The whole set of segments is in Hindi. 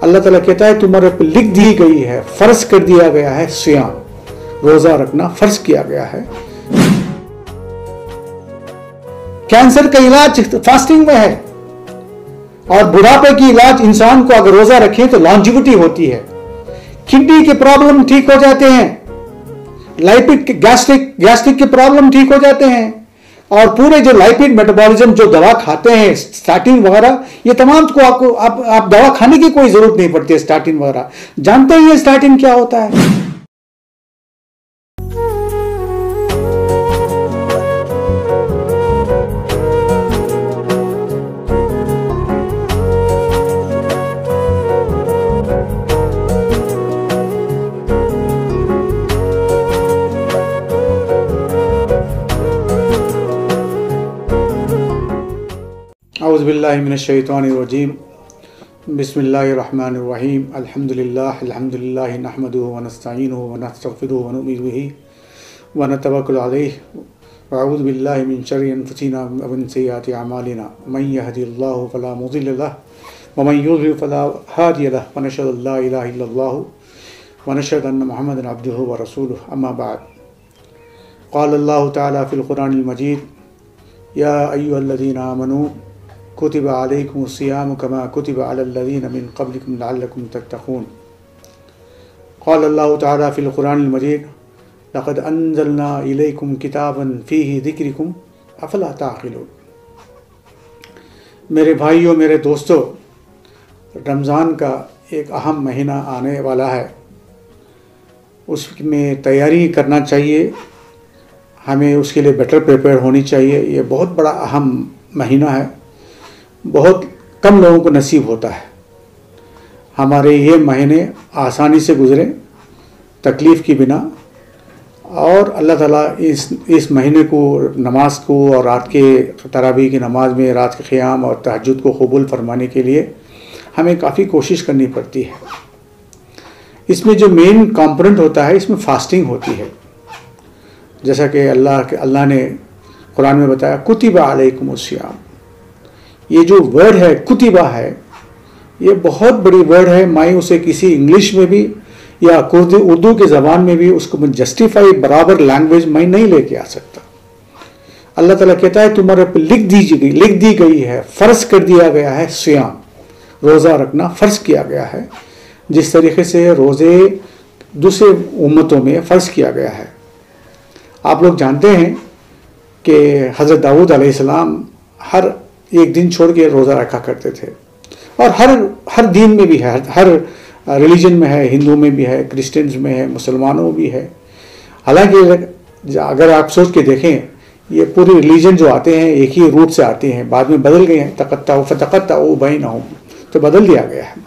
अल्लाह ताला कहता है तुम्हारे पर लिख दी गई है, फर्ज कर दिया गया है सियाम, रोजा रखना फर्ज किया गया है। कैंसर का इलाज फास्टिंग में है और बुढ़ापे की इलाज इंसान को अगर रोजा रखे तो लॉन्जिविटी होती है। किडनी के प्रॉब्लम ठीक हो जाते हैं, लाइपिड गैस्ट्रिक के प्रॉब्लम ठीक हो जाते हैं और पूरे जो लाइपिड मेटाबॉलिज्म जो दवा खाते हैं स्टार्टिन वगैरह, ये तमाम को आपको आप दवा खाने की कोई जरूरत नहीं पड़ती है। स्टार्टिन वगैरह जानते ही है स्टार्टिन क्या होता है। औज़ुबिल्लाहि मिनश्शैतानिर्रजीम बिस्मिल्लाहिर्रहमानिर्रहीम अल्हम्दुलिल्लाहि नहमदुहु व नस्तईनुहु व नस्तगफिरुहु व नु'मिनु बिही व नतवक्कलु अलैहि व अऊज़ु बिल्लाहि मिन शर्रि अनफुसिना व मिन सय्यिआति अमालिना मन यहदिहिल्लाहु फला मुज़िल्ल लहु व मन युज़लिल फला हादिय लहु व नशहदु अल्ला इलाहा इल्लल्लाहु व नशहदु अन्न मुहम्मदन अब्दुहु व रसूलुहु अम्मा बाद। क़ाल अल्लाहु तआला फ़िल क़ुरआनिल मजीद या अय्युहल्लज़ीना आमनू कुतिबा अलैकुमुस सियामु कमा कुतिबा अलल लज़ीना मिन क़ब्लिकुम लअल्लकुम तत्तक़ून। क़ाल अल्लाहु तआला फ़िल क़ुरआनिल मजीद लक़द अंज़लना इलैकुम किताबन फ़ीही ज़िक्रुकुम अफ़ला ताक़िलून। मेरे भाइयों, मेरे दोस्तों, रमज़ान का एक अहम महीना आने वाला है, उसमें तैयारी करना चाहिए, हमें उसके लिए बेटर प्रिपेयर होनी चाहिए। ये बहुत बड़ा अहम महीना है, बहुत कम लोगों को नसीब होता है। हमारे ये महीने आसानी से गुजरे तकलीफ़ की बिना, और अल्लाह ताला इस महीने को, नमाज को और रात के तरावी की नमाज में रात के क़ियाम और तहज्जुद को कबूल फरमाने के लिए हमें काफ़ी कोशिश करनी पड़ती है। इसमें जो मेन कंपोनेंट होता है, इसमें फास्टिंग होती है। जैसा कि अल्लाह ने कुरान में बताया कुतिबा अलैकुमुस सियाम। ये जो वर्ड है कुतिबा है, ये बहुत बड़ी वर्ड है। मैं उसे किसी इंग्लिश में भी या उर्दू के ज़बान में भी उसको मैं जस्टिफाई बराबर लैंग्वेज मैं नहीं लेके आ सकता। अल्लाह ताला कहता है तुम्हारे पर लिख दी गई है, फ़र्ज कर दिया गया है सियाम, रोज़ा रखना फ़र्ज किया गया है। जिस तरीके से रोज़े दूसरे उम्मतों में फ़र्ज किया गया है। आप लोग जानते हैं कि हज़रत दाऊद अलैहिस्सलाम हर एक दिन छोड़ के रोज़ा रखा करते थे, और हर दीन में भी है, हर रिलीजन में है, हिंदू में भी है, क्रिश्चियंस में है, मुसलमानों में भी है। हालांकि अगर आप सोच के देखें, ये पूरी रिलीजन जो आते हैं एक ही रूट से आते हैं, बाद में बदल गए हैं। तक़त्तअू बैनहुम, तो बदल दिया गया है।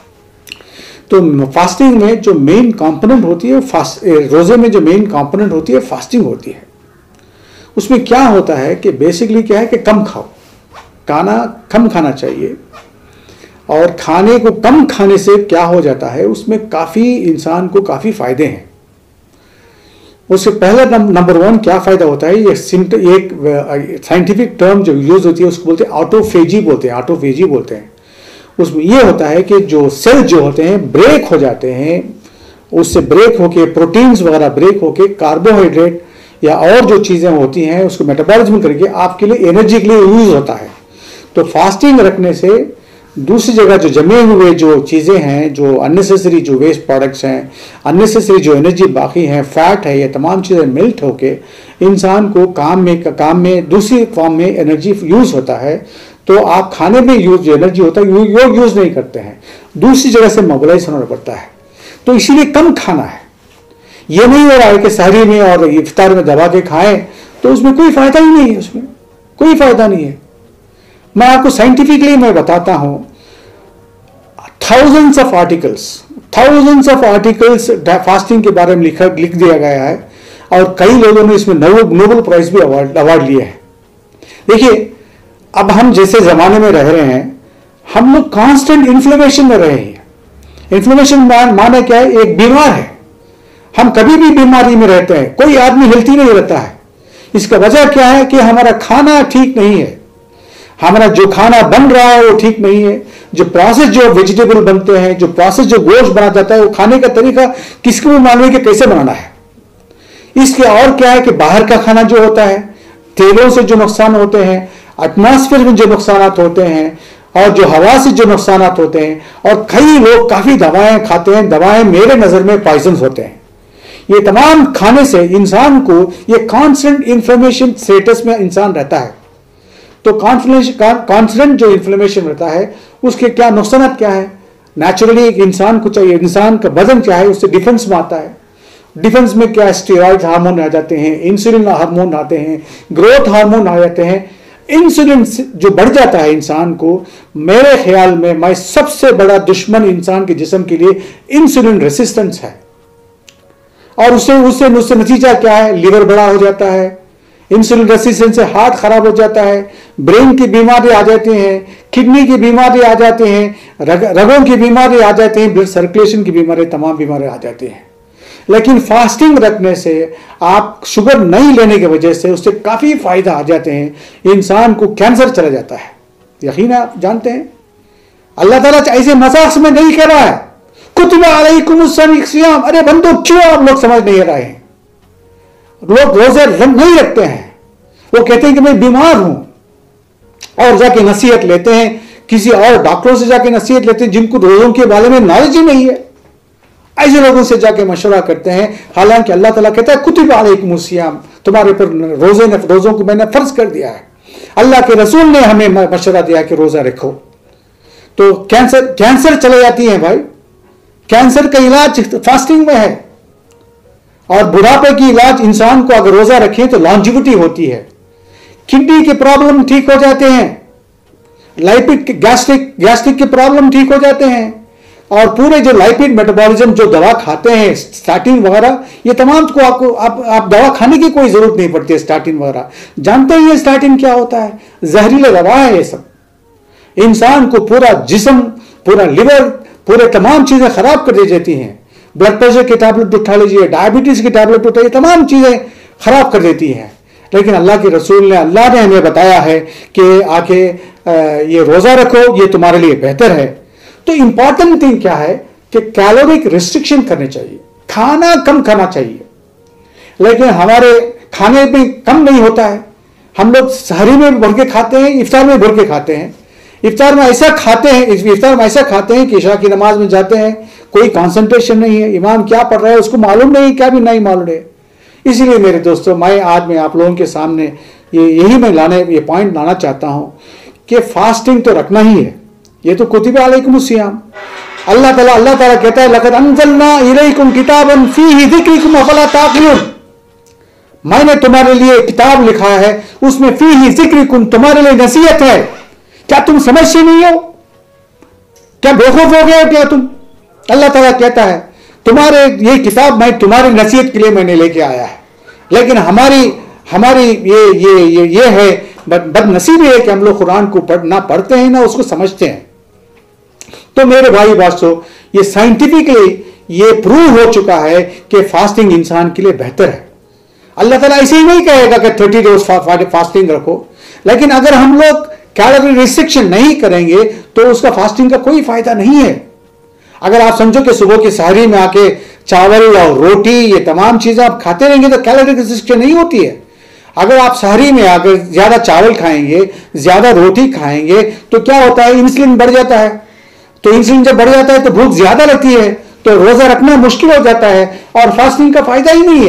तो फास्टिंग में जो मेन कंपोनेंट होती है, रोज़े में जो मेन कंपोनेंट होती है फास्टिंग होती है। उसमें क्या होता है कि बेसिकली क्या है कि कम खाओ, खाना कम खाना चाहिए। और खाने को कम खाने से क्या हो जाता है, उसमें काफ़ी इंसान को काफ़ी फ़ायदे हैं। उससे पहला नंबर वन क्या फ़ायदा होता है, एक साइंटिफिक टर्म जो यूज़ होती है उसको बोलते हैं ऑटोफेजी बोलते हैं। उसमें ये होता है कि जो सेल जो होते हैं ब्रेक हो जाते हैं, उससे ब्रेक होके प्रोटीन्स वगैरह ब्रेक होके कार्बोहाइड्रेट या और जो चीज़ें होती हैं उसको मेटाबॉलिज्म करके आपके लिए एनर्जी के लिए यूज़ होता है। तो फास्टिंग रखने से दूसरी जगह जो जमे हुए जो चीज़ें हैं, जो अननेसेसरी जो वेस्ट प्रोडक्ट्स हैं, अननेसेसरी जो एनर्जी बाकी हैं, फैट है, ये तमाम चीज़ें मेल्ट होके इंसान को काम में दूसरी फॉर्म में एनर्जी यूज़ होता है। तो आप खाने में जो एनर्जी होता है यूज़ नहीं करते हैं, दूसरी जगह से मोबिलाइज होना पड़ता है। तो इसीलिए कम खाना है। ये नहीं हो रहा है कि सहरी में और इफ्तार में दबा के खाएं, तो उसमें कोई फ़ायदा ही नहीं है, उसमें कोई फ़ायदा नहीं है। मैं आपको साइंटिफिकली मैं बताता हूं, थाउजेंड्स ऑफ आर्टिकल्स फास्टिंग के बारे में लिख दिया गया है, और कई लोगों ने इसमें नोबेल प्राइज भी अवार्ड लिए हैं। देखिए, अब हम जैसे जमाने में रह रहे हैं, हम लोग कांस्टेंट इन्फ्लेमेशन में रहे हैं। इन्फ्लेमेशन माने क्या है, एक बीमार है, हम कभी भी बीमारी में रहते हैं, कोई आदमी हेल्थी नहीं रहता है। इसका वजह क्या है कि हमारा खाना ठीक नहीं है, हमारा जो खाना बन रहा है वो ठीक नहीं है, जो प्रोसेस जो वेजिटेबल बनते हैं, जो प्रोसेस जो गोश्त बना जाता है, वो खाने का तरीका किसको भी मालूम है कि कैसे बनाना है। इसके और क्या है कि बाहर का खाना जो होता है, तेलों से जो नुकसान होते हैं, एटमॉस्फेयर में जो नुकसान होते हैं, और जो हवा से जो नुकसान होते हैं, और कई लोग काफी दवाएं खाते हैं, दवाएं मेरे नजर में पॉइजन होते हैं। ये तमाम खाने से इंसान को ये कॉन्स्टेंट इन्फ्लेमेशन स्टेटस में इंसान रहता है। तो कॉन्स्टेंट जो इन्फ्लेमेशन रहता है उसके क्या नुकसान क्या है? नेचुरली एक इंसान को चाहिए, इंसान का वजन क्या है, उससे डिफेंस में आता है। डिफेंस में क्या, स्टेरॉइड हार्मोन आ जाते हैं, इंसुलिन हार्मोन आते हैं, ग्रोथ हार्मोन आ जाते हैं। इंसुलिन जो बढ़ जाता है इंसान को, मेरे ख्याल में मैं सबसे बड़ा दुश्मन इंसान के जिस्म के लिए इंसुलिन रेसिस्टेंस है। और उससे नतीजा क्या है? लिवर बड़ा हो जाता है, इंसुलिन रेसिस्टेंस से हार्ट खराब हो जाता है, ब्रेन की बीमारी आ जाती है, किडनी की बीमारी आ जाती है, रगों की बीमारी आ जाती है, ब्लड सर्कुलेशन की बीमारी, तमाम बीमारी आ जाती हैं। लेकिन फास्टिंग रखने से, आप शुगर नहीं लेने की वजह से उससे काफी फायदा आ जाते हैं। इंसान को कैंसर चला जाता है, यकीन आप जानते हैं। अल्लाह ताला ऐसे मजाक में नहीं कह रहा है कुतिबा अलैकुमुस सियाम। अरे बंदो, क्यों आप लोग समझ नहीं रहे हैं? लोग रोजे नहीं रखते हैं, वो कहते हैं कि मैं बीमार हूं, और जाके नसीहत लेते हैं, किसी और डॉक्टरों से जाके नसीहत लेते हैं जिनको रोजों के बारे में नॉलेज ही नहीं है। ऐसे लोगों से जाके मशवरा करते हैं, हालांकि अल्लाह ताला कहता है कुतिबा अलैकुमुस सियाम, तुम्हारे पर रोजों को मैंने फर्ज कर दिया है। अल्लाह के रसूल ने हमें मशवरा दिया कि रोजा रखो। तो कैंसर चले जाती है भाई। कैंसर का इलाज फास्टिंग में है, और बुढ़ापे की इलाज इंसान को अगर रोजा रखें तो लॉन्जिविटी होती है। किडनी के प्रॉब्लम ठीक हो जाते हैं, लाइपिड गैस्ट्रिक के प्रॉब्लम ठीक हो जाते हैं, और पूरे जो लाइपिड मेटाबॉलिज्म जो दवा खाते हैं, स्टैटिन वगैरह, ये तमाम को आप दवा खाने की कोई जरूरत नहीं पड़ती है। स्टैटिन वगैरह जानते हैं ये स्टैटिन क्या होता है? जहरीला दवा है ये सब। इंसान को पूरा जिस्म, पूरा लिवर, पूरे तमाम चीजें खराब कर दे जाती हैं। ब्लड प्रेशर की टैबलेट उठा लीजिए, डायबिटीज की टैबलेट उठाइए, तमाम चीजें खराब कर देती हैं। लेकिन अल्लाह के रसूल ने, अल्लाह ने हमें बताया है कि आके ये रोजा रखो, ये तुम्हारे लिए बेहतर है। तो इंपॉर्टेंट थिंग क्या है कि कैलोरिक रिस्ट्रिक्शन करनी चाहिए, खाना कम खाना चाहिए। लेकिन हमारे खाने में कम नहीं होता है। हम लोग सहरी में भर के खाते हैं, इफ्तार में भर के खाते हैं। इफ्तार में ऐसा खाते हैं कि इशा की नमाज में जाते हैं, कोई कंसंट्रेशन नहीं है, इमाम क्या पढ़ रहा है उसको मालूम नहीं, क्या भी नहीं मालूम है। इसलिए मेरे दोस्तों, मैं आप लोगों के सामने ये पॉइंट लाना चाहता हूं कि फास्टिंग तो रखना ही है। ये तो कुतिबा अलैकुमुस सियाम। अल्लाह ताला कहता है लक़द अंज़लना इलैकुम किताबन फीही ज़िक्रुकुम अफ़ला ताक़िलून। मैंने तुम्हारे लिए किताब लिखा है, उसमें फीही ज़िक्रुकुम, तुम्हारे लिए नसीहत है। क्या तुम समझते नहीं हो? क्या बेवकूफ हो गए हो क्या तुम? अल्लाह ताला कहता है तुम्हारे ये किताब मैं तुम्हारी नसीहत के लिए मैंने लेके आया है। लेकिन हमारी ये है, बदनसीबी है कि हम लोग कुरान को ना पढ़ते हैं ना उसको समझते हैं। तो मेरे भाई दोस्तों, ये साइंटिफिकली ये प्रूव हो चुका है कि फास्टिंग इंसान के लिए बेहतर है। अल्लाह ताला ऐसे ही नहीं कहेगा कि 30 डेज फास्टिंग रखो, लेकिन अगर हम लोग कैलोरी रिस्ट्रिक्शन नहीं करेंगे तो उसका फास्टिंग का कोई फायदा नहीं है। अगर आप समझो कि सुबह की सहरी में आके चावल और रोटी, ये तमाम चीजें आप खाते रहेंगे तो कैलोरी रिस्ट्रिक्शन नहीं होती है। अगर आप सहरी में आकर ज्यादा चावल खाएंगे, ज्यादा रोटी खाएंगे, तो क्या होता है? इंसुलिन बढ़ जाता है। तो इंसुलिन जब बढ़ जाता है तो भूख ज्यादा लगती है, तो रोजा रखना मुश्किल हो जाता है, और फास्टिंग का फायदा ही नहीं है।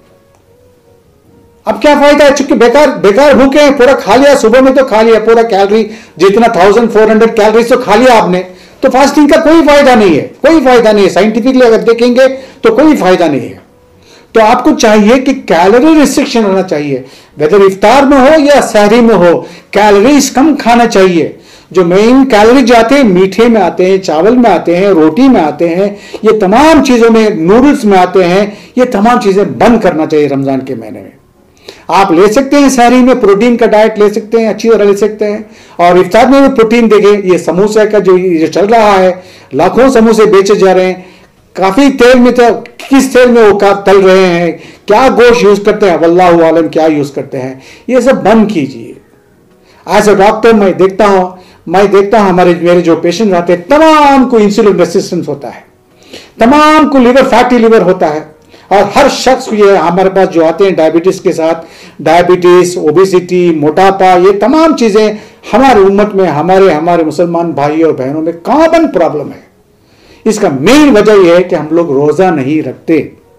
अब क्या फायदा है? चूंकि बेकार भूखे हैं, पूरा खा लिया, सुबह में तो खा लिया पूरा कैलोरी, जितना 1400 कैलोरीज तो खा लिया आपने, तो फास्टिंग का कोई फायदा नहीं है, कोई फायदा नहीं है। साइंटिफिकली अगर देखेंगे तो कोई फायदा नहीं है। तो आपको चाहिए कि कैलोरी रिस्ट्रिक्शन होना चाहिए, वेदर इफ्तार में हो या सहरी में हो, कैलोरीज कम खाना चाहिए। जो मेन कैलोरीज आते हैं, मीठे में आते हैं, चावल में आते हैं, रोटी में आते हैं, ये तमाम चीजों में, नूडल्स में आते हैं, ये तमाम चीजें बंद करना चाहिए रमजान के महीने में। आप ले सकते हैं सहरी में प्रोटीन का डाइट ले सकते हैं, अच्छी तरह ले सकते हैं, और इफ्तार में भी प्रोटीन देंगे। ये समोसे का जो चल रहा है, लाखों समोसे बेचे जा रहे हैं, काफी तेल में, तो किस तेल में वो तल रहे हैं, क्या गोश्त यूज करते हैं, वल्लाहु आलम क्या यूज करते हैं, ये सब बंद कीजिए। एज अ डॉक्टर मैं देखता हूं, मैं देखता हूं मेरे जो पेशेंट आते हैं तमाम को इंसुलिन रेसिस्टेंस होता है, तमाम को लिवर फैटी लिवर होता है। और हर शख्स ये हमारे पास जो आते हैं डायबिटीज के साथ, डायबिटीज, ओबेसिटी, मोटापा, ये तमाम चीजें हमारे उम्मत में, हमारे मुसलमान भाइयों और बहनों में कॉमन प्रॉब्लम है। इसका मेन वजह यह है कि हम लोग रोजा नहीं रखते।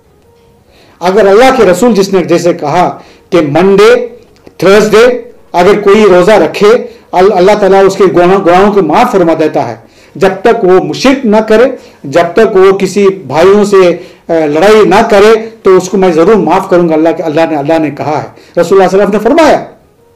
अगर अल्लाह के रसूल जिसने जैसे कहा कि मंडे थर्सडे अगर कोई रोजा रखे अल्लाह ताला उसके गुनाहों को माफ फरमा देता है, जब तक वो मुशिक ना करे, जब तक वो किसी भाइयों से लड़ाई ना करे तो उसको मैं जरूर माफ करूंगा। अल्लाह ने कहा है, रसूलुल्लाह सल्लल्लाहु अलैहि वसल्लम ने फरमाया।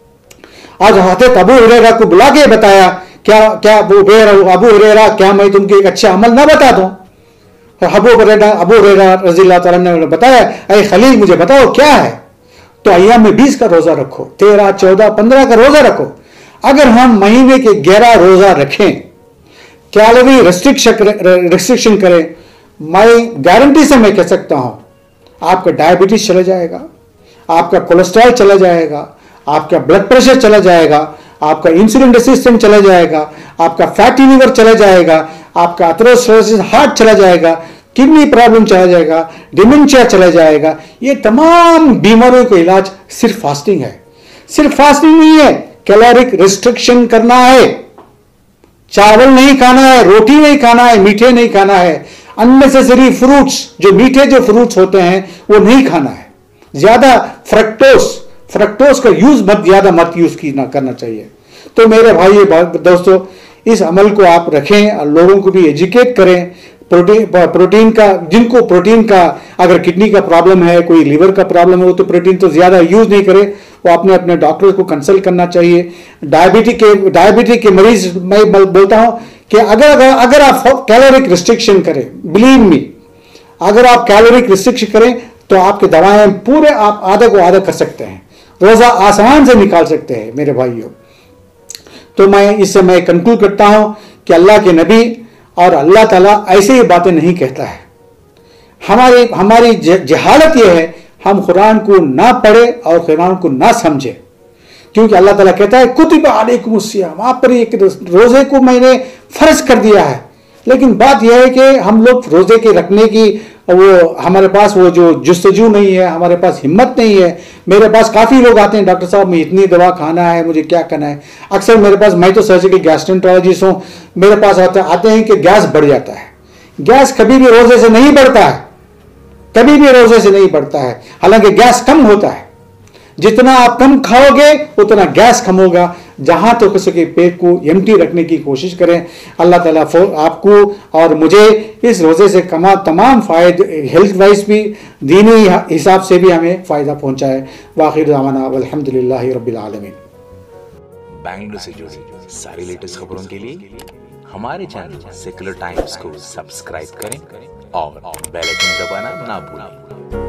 आज हज़रत अबू हुरैरा को बुला के बताया, क्या अबू हुरैरा क्या मैं तुमको एक अच्छा अमल ना बता दूं? अबू हुरैरा रज़ी अल्लाह तआला ने बताया, अरे खलील मुझे बताओ क्या है? तो अय्याम में 20 का रोजा रखो, 13, 14, 15 का रोजा रखो। अगर हम महीने के 11 रोजा रखें, कैलोरी रिस्ट्रिक्शन करें, मैं गारंटी से मैं कह सकता हूं आपका डायबिटीज चला जाएगा, आपका कोलेस्ट्रॉल चला जाएगा, आपका ब्लड प्रेशर चला जाएगा, आपका इंसुलिन रेसिस्टेंस चला जाएगा, आपका फैटी लिवर चला जाएगा, आपका अथेरोस्क्लेरोसिस हार्ट चला जाएगा, किडनी प्रॉब्लम चला जाएगा, डिमेंशिया चला जाएगा। ये तमाम बीमारियों का इलाज सिर्फ फास्टिंग है। सिर्फ फास्टिंग नहीं है, कैलोरिक रिस्ट्रिक्शन करना है। चावल नहीं खाना है, रोटी नहीं खाना है, मीठे नहीं खाना है, अननेसेसरी फ्रूट्स, जो मीठे जो फ्रूट्स होते हैं वो नहीं खाना है। ज्यादा फ्रक्टोस का यूज ज्यादा मत यूज करना चाहिए। तो मेरे भाई दोस्तों, इस अमल को आप रखें और लोगों को भी एजुकेट करें। प्रोटीन का, जिनको प्रोटीन का अगर किडनी का प्रॉब्लम है, कोई लीवर का प्रॉब्लम है, वो तो प्रोटीन तो ज्यादा यूज नहीं करे, वो अपने डॉक्टर को कंसल्ट करना चाहिए। डायबिटिक के मरीज मैं बोलता हूं कि अगर आप कैलोरिक रिस्ट्रिक्शन करें, बिलीव मी, अगर आप कैलोरिक रिस्ट्रिक्शन करें तो आपकी दवाएं पूरे आप आधा को आधा कर सकते हैं, रोजा आसान से निकाल सकते हैं मेरे भाइयों। तो मैं इससे मैं कंक्लूड करता हूं कि अल्लाह के नबी और अल्लाह ताला ऐसे ही बातें नहीं कहता है। हमारी जहालत यह है, हम कुरान को ना पढ़े और कुरान को ना समझे, क्योंकि अल्लाह ताला कहता है कुतिबा अलैकुमुस सियाम, आप पर एक रोजे को मैंने फर्ज कर दिया है। लेकिन बात यह है कि हम लोग रोजे के रखने की वो हमारे पास वो जो जुस्तजू नहीं है, हमारे पास हिम्मत नहीं है। मेरे पास काफ़ी लोग आते हैं, डॉक्टर साहब मैं इतनी दवा खाना है, मुझे क्या करना है। अक्सर मेरे पास, मैं तो सर्जिकल गैस्ट्रोएंटरोलॉजिस्ट हूँ, मेरे पास आते हैं कि गैस बढ़ जाता है। गैस कभी भी रोजे से नहीं बढ़ता है, कभी भी रोजे से नहीं बढ़ता है। हालांकि गैस कम होता है, जितना आप कम खाओगे उतना गैस कम होगा। जहां तो किसी के पेट को एम्प्टी रखने की कोशिश करें। अल्लाह ताला आपको और मुझे इस रोजे से तमाम फायदे, हेल्थ वाइज भी, दीनी हिसाब से भी हमें फायदा पहुंचाए। वाखिर दावाना अल्हम्दुलिल्लाहि रब्बिल आलमीन। बेंगलुरु से जुड़ी सारी लेटेस्ट खबरों के लिए हमारे चैनल सेक्युलर टाइम्स को सब्सक्राइब करें और बेल आइकन दबाना ना भूलें।